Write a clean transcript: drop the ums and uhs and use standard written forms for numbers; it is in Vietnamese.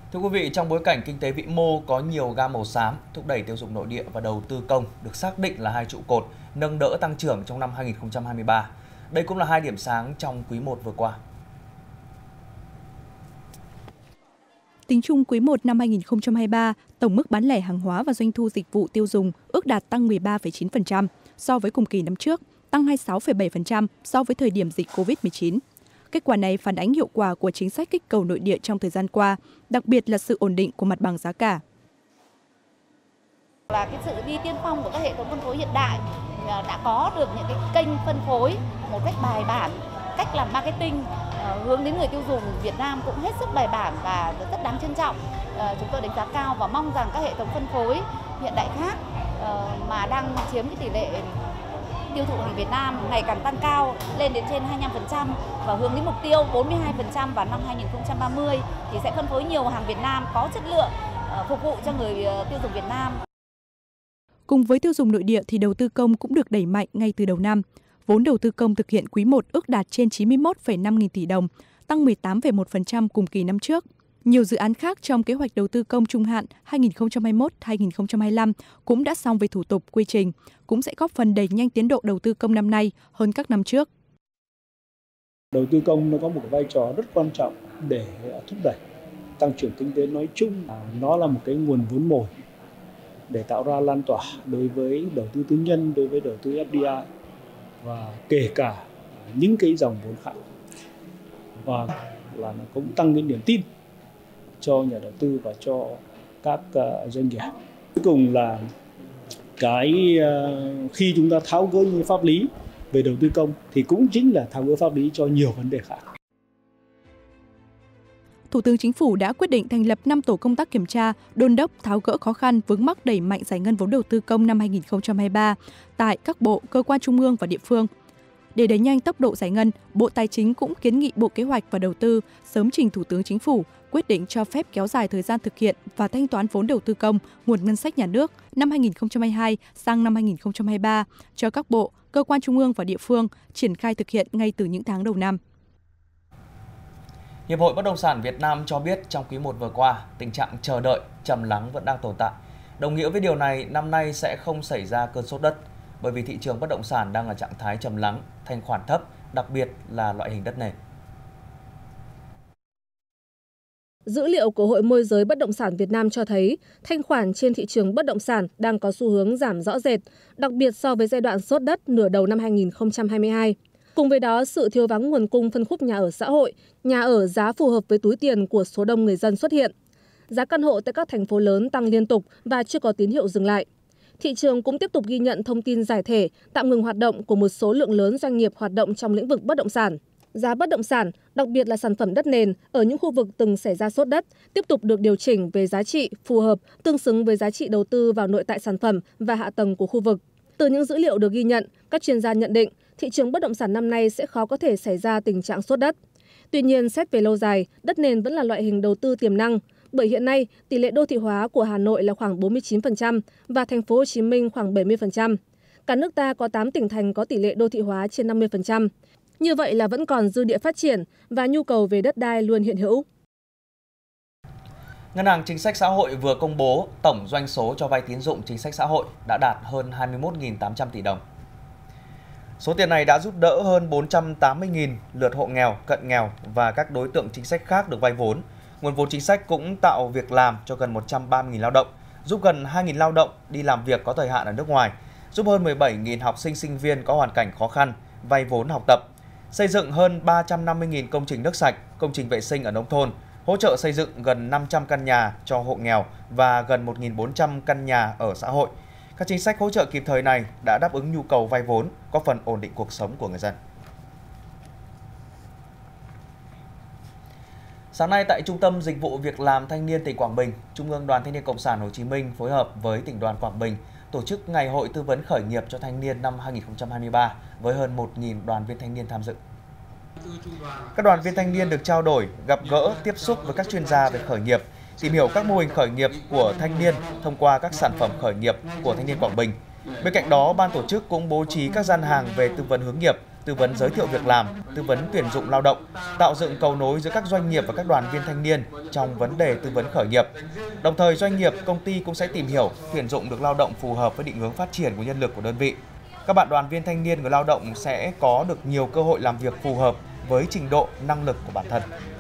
Thưa quý vị, trong bối cảnh kinh tế vĩ mô có nhiều gam màu xám, thúc đẩy tiêu dùng nội địa và đầu tư công được xác định là hai trụ cột nâng đỡ tăng trưởng trong năm 2023. Đây cũng là hai điểm sáng trong quý 1 vừa qua. Tính chung quý 1 năm 2023, tổng mức bán lẻ hàng hóa và doanh thu dịch vụ tiêu dùng ước đạt tăng 13,9% so với cùng kỳ năm trước, tăng 26,7% so với thời điểm dịch Covid-19. Kết quả này phản ánh hiệu quả của chính sách kích cầu nội địa trong thời gian qua, đặc biệt là sự ổn định của mặt bằng giá cả. Là cái sự đi tiên phong của các hệ thống phân phối hiện đại đã có được những cái kênh phân phối một cách bài bản, cách làm marketing hướng đến người tiêu dùng Việt Nam cũng hết sức bài bản và rất đáng trân trọng. Chúng tôi đánh giá cao và mong rằng các hệ thống phân phối hiện đại khác mà đang chiếm cái tỷ lệ tiêu thụ hàng Việt Nam ngày càng tăng cao lên đến trên 25% và hướng đến mục tiêu 42% vào năm 2030 thì sẽ phân phối nhiều hàng Việt Nam có chất lượng phục vụ cho người tiêu dùng Việt Nam. Cùng với tiêu dùng nội địa thì đầu tư công cũng được đẩy mạnh ngay từ đầu năm. Vốn đầu tư công thực hiện quý 1 ước đạt trên 91,5 nghìn tỷ đồng, tăng 18,1% cùng kỳ năm trước. Nhiều dự án khác trong kế hoạch đầu tư công trung hạn 2021-2025 cũng đã xong về thủ tục quy trình, cũng sẽ góp phần đẩy nhanh tiến độ đầu tư công năm nay hơn các năm trước. Đầu tư công nó có một vai trò rất quan trọng để thúc đẩy tăng trưởng kinh tế nói chung. Nó là một cái nguồn vốn mồi để tạo ra lan tỏa đối với đầu tư tư nhân, đối với đầu tư FDI và kể cả những cái dòng vốn khác. Và là nó cũng tăng cái niềm tin cho nhà đầu tư và cho các doanh nghiệp. Cuối cùng là khi chúng ta tháo gỡ những pháp lý về đầu tư công thì cũng chính là tháo gỡ pháp lý cho nhiều vấn đề khác. Thủ tướng Chính phủ đã quyết định thành lập 5 tổ công tác kiểm tra, đôn đốc tháo gỡ khó khăn vướng mắc đẩy mạnh giải ngân vốn đầu tư công năm 2023 tại các bộ, cơ quan trung ương và địa phương. Để đẩy nhanh tốc độ giải ngân, Bộ Tài chính cũng kiến nghị Bộ Kế hoạch và Đầu tư sớm trình Thủ tướng Chính phủ quyết định cho phép kéo dài thời gian thực hiện và thanh toán vốn đầu tư công, nguồn ngân sách nhà nước năm 2022 sang năm 2023 cho các bộ, cơ quan trung ương và địa phương triển khai thực hiện ngay từ những tháng đầu năm. Hiệp hội Bất động sản Việt Nam cho biết trong quý 1 vừa qua, tình trạng chờ đợi, trầm lắng vẫn đang tồn tại. Đồng nghĩa với điều này, năm nay sẽ không xảy ra cơn sốt đất, bởi vì thị trường bất động sản đang ở trạng thái trầm lắng, thanh khoản thấp, đặc biệt là loại hình đất nền. Dữ liệu của Hội môi giới bất động sản Việt Nam cho thấy thanh khoản trên thị trường bất động sản đang có xu hướng giảm rõ rệt, đặc biệt so với giai đoạn sốt đất nửa đầu năm 2022. Cùng với đó, sự thiếu vắng nguồn cung phân khúc nhà ở xã hội, nhà ở giá phù hợp với túi tiền của số đông người dân xuất hiện. Giá căn hộ tại các thành phố lớn tăng liên tục và chưa có tín hiệu dừng lại. Thị trường cũng tiếp tục ghi nhận thông tin giải thể, tạm ngừng hoạt động của một số lượng lớn doanh nghiệp hoạt động trong lĩnh vực bất động sản. Giá bất động sản, đặc biệt là sản phẩm đất nền ở những khu vực từng xảy ra sốt đất, tiếp tục được điều chỉnh về giá trị phù hợp, tương xứng với giá trị đầu tư vào nội tại sản phẩm và hạ tầng của khu vực. Từ những dữ liệu được ghi nhận, các chuyên gia nhận định thị trường bất động sản năm nay sẽ khó có thể xảy ra tình trạng sốt đất. Tuy nhiên, xét về lâu dài, đất nền vẫn là loại hình đầu tư tiềm năng, bởi hiện nay tỷ lệ đô thị hóa của Hà Nội là khoảng 49% và thành phố Hồ Chí Minh khoảng 70%. Cả nước ta có 8 tỉnh thành có tỷ lệ đô thị hóa trên 50%. Như vậy là vẫn còn dư địa phát triển và nhu cầu về đất đai luôn hiện hữu. Ngân hàng Chính sách Xã hội vừa công bố tổng doanh số cho vay tín dụng chính sách xã hội đã đạt hơn 21.800 tỷ đồng. Số tiền này đã giúp đỡ hơn 480.000 lượt hộ nghèo, cận nghèo và các đối tượng chính sách khác được vay vốn. Nguồn vốn chính sách cũng tạo việc làm cho gần 130.000 lao động, giúp gần 2.000 lao động đi làm việc có thời hạn ở nước ngoài, giúp hơn 17.000 học sinh sinh viên có hoàn cảnh khó khăn vay vốn học tập, xây dựng hơn 350.000 công trình nước sạch, công trình vệ sinh ở nông thôn, hỗ trợ xây dựng gần 500 căn nhà cho hộ nghèo và gần 1.400 căn nhà ở xã hội. Các chính sách hỗ trợ kịp thời này đã đáp ứng nhu cầu vay vốn, góp phần ổn định cuộc sống của người dân. Sáng nay tại Trung tâm Dịch vụ Việc làm Thanh niên tỉnh Quảng Bình, Trung ương Đoàn Thanh niên Cộng sản Hồ Chí Minh phối hợp với tỉnh đoàn Quảng Bình tổ chức Ngày hội tư vấn khởi nghiệp cho thanh niên năm 2023 với hơn 1.000 đoàn viên thanh niên tham dự. Các đoàn viên thanh niên được trao đổi, gặp gỡ, tiếp xúc với các chuyên gia về khởi nghiệp, tìm hiểu các mô hình khởi nghiệp của thanh niên thông qua các sản phẩm khởi nghiệp của thanh niên Quảng Bình. Bên cạnh đó, ban tổ chức cũng bố trí các gian hàng về tư vấn hướng nghiệp, tư vấn giới thiệu việc làm, tư vấn tuyển dụng lao động, tạo dựng cầu nối giữa các doanh nghiệp và các đoàn viên thanh niên trong vấn đề tư vấn khởi nghiệp. Đồng thời, doanh nghiệp, công ty cũng sẽ tìm hiểu, tuyển dụng được lao động phù hợp với định hướng phát triển của nhân lực của đơn vị. Các bạn đoàn viên thanh niên, người lao động sẽ có được nhiều cơ hội làm việc phù hợp với trình độ, năng lực của bản thân.